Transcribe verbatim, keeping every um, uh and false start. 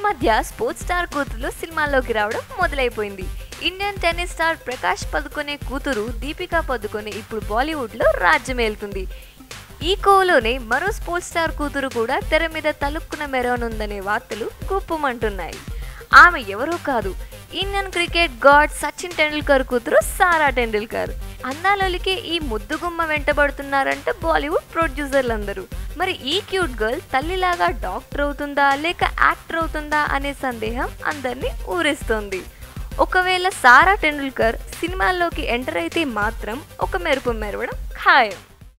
మధ్య sports star కూతురు సినిమాల్లోకి రావడం మొదలైపోయింది. Indian tennis star Prakash Padukone కూతురు దీపికా పదుకొనే ఇప్పుడు బాలీవుడ్లో రాజ్యమేలుతుంది. ఈ కోవలోనే మరో స్పోర్ట్స్ స్టార్ కూతురు కూడా తెర మీద తలుక్కున మెరవనుందనే వార్తలు గుప్పుమంటున్నాయి. ఆమె ఎవరో కాదు, Indian cricket god Sachin Tendulkar కూతురు సారా టెండూల్కర్. అందాలొలికే ఈ ముద్దుగుమ్మ వెంటబడుతున్నారంట బాలీవుడ్ ప్రొడ్యూసర్లందరూ. మరి ఈ క్యూట్ గర్ల్ తల్లిలాగా డాక్టర్ అవుతుందా లేక యాక్టర్ అవుతుందా అనే సందేహం అందరినీ ఊరిస్తోంది. ఒకవేళ సారా టెండూల్కర్ సినిమాల్లోకి ఎంటర్ అయితే మాత్రం ఒక మెరుపు మెరవడం ఖాయం.